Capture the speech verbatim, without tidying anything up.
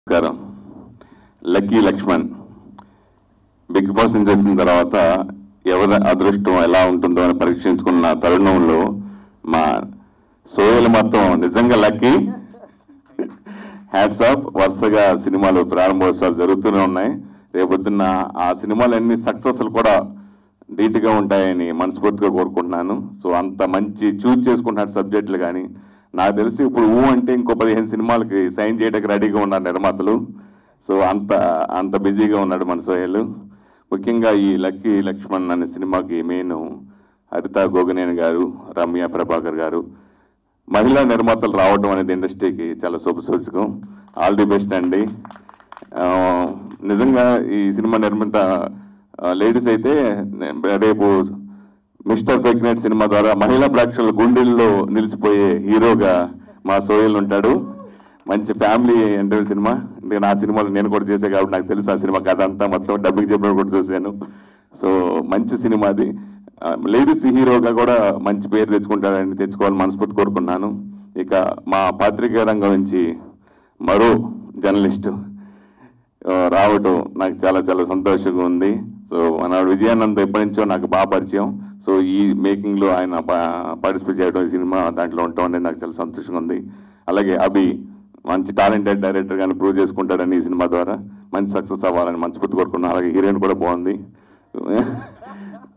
నమస్కారం. Lucky Laxman big boss నుంచి వచ్చిన తర్వాత ఎవరి అదృష్టం ఎలా ఉంటుందో అని పరీక్షించుకున్న తరుణంలో మా సోహెల్ మొత్తం నిజంగా లక్కీ. Hats off. వరుసగా సినిమాలు ప్రారంభోత్సవాలు జరుగుతూనే ఉన్నాయి. రేపొద్దున్న ఆ సినిమాలన్నీ సక్సెస్లు కూడా ధీటుగా ఉంటాయని మనస్ఫూర్తిగా కోరుకుంటున్నాను. సో అంత మంచి చూజ్ చేసుకుంటున్నాడు సబ్జెక్టులు. కానీ నాకు తెలిసి ఇప్పుడు ఊ అంటే ఇంకో పదిహేను సినిమాలకి సైన్ చేయడానికి రెడీగా ఉన్నారు నిర్మాతలు. సో అంత అంత బిజీగా ఉన్నాడు మన సోహెల్. ముఖ్యంగా ఈ లక్కీ లక్ష్మణ్ అనే సినిమాకి మెయిన్ హరిత గోగనేని గారు, రమ్య ప్రభాకర్ గారు, మహిళా నిర్మాతలు రావడం అనేది ఇండస్ట్రీకి చాలా శుభసూచకం. ఆల్ ది బెస్ట్ అండి. నిజంగా ఈ సినిమా నిర్మిత లేడీస్ అయితే రేపు మిస్టర్ ప్రెగ్నెంట్ సినిమా ద్వారా మహిళా ప్రేక్షకుల గుండెల్లో నిలిచిపోయే హీరోగా మా సోహెల్ ఉంటాడు. మంచి ఫ్యామిలీ ఎంటర్ సినిమా. అంటే నా సినిమాలో నేను కూడా చేశాను కాబట్టి నాకు తెలుసు ఆ సినిమా కథ అంతా మొత్తం డబ్బింగ్ చెప్పినప్పుడు కూడా చూశాను. సో మంచి సినిమా అది. లేడీస్ హీరోగా కూడా మంచి పేరు తెచ్చుకుంటారని తెచ్చుకోవాలని మనస్ఫూర్తి కోరుకున్నాను. ఇక మా పాత్రికేయ రంగం నుంచి మరో జర్నలిస్టు రావటం నాకు చాలా చాలా సంతోషంగా ఉంది. సో మన విజయానంద్ ఎప్పటి నుంచో నాకు బాగా పరిచయం. సో ఈ మేకింగ్లో ఆయన పార్టిసిపేట్ చేయడం, ఈ సినిమా దాంట్లో ఉండటం అనేది నాకు చాలా సంతోషంగా ఉంది. అలాగే అభి మంచి టాలెంటెడ్ డైరెక్టర్ గాని ప్రూవ్ చేసుకుంటాడని ఈ సినిమా ద్వారా మంచి సక్సెస్ అవ్వాలని మనస్ఫూర్తి కోరుకున్నాను. అలాగే హీరోయిన్ కూడా బాగుంది.